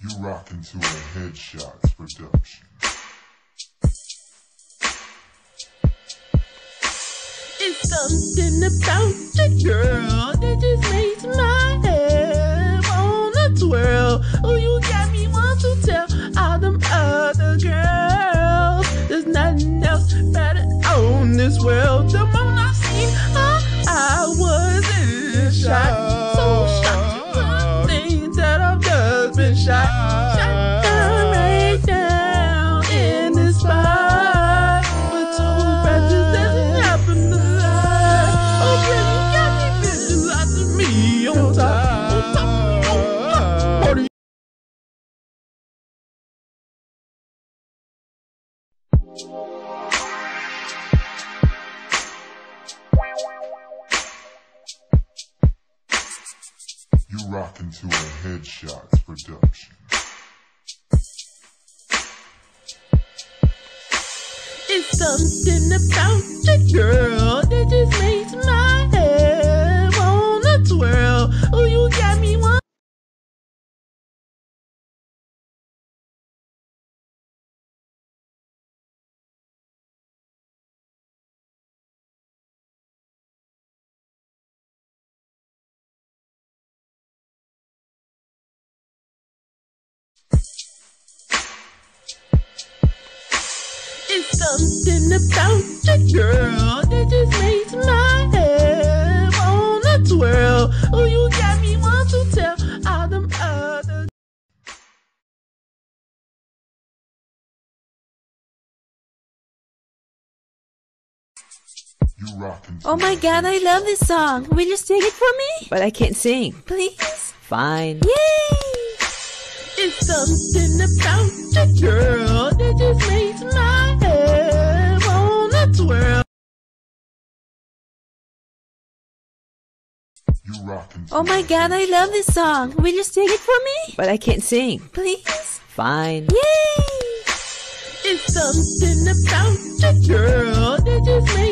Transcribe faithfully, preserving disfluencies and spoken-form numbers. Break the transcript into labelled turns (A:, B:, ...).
A: You rockin' to a Headshots production.
B: It's something about you, girl, that just makes my head wanna twirl. Oh, you got me want to tell all them other girls there's nothing else better on this world. The moment I seen her, I was in shock. So shocked, I think that I've just been shot. Shot down right down in this spot. But too bad this doesn't happen to lie. Oh, baby, you got me visualizing me on top, on top, on top.
A: You rockin' to a Headshots production.
B: It's something about you, girl, that just makes my head wanna twirl. Oh, you got me one. It's something about you, girl, that just makes my head wanna twirl. Oh, you got me want to tell all them other.
A: You rockin' to
C: Oh my
A: a
C: god, I love this song. Will you sing it for me? But I can't sing. Please? Fine. Yay!
B: It's something about you, girl, that just makes my head wanna twirl.
A: You rockin' to
C: Oh my
A: a
C: god, I love this song. Will you sing it for me? But I can't sing. Please? Fine. Yay!
B: It's something about you, girl, that just makes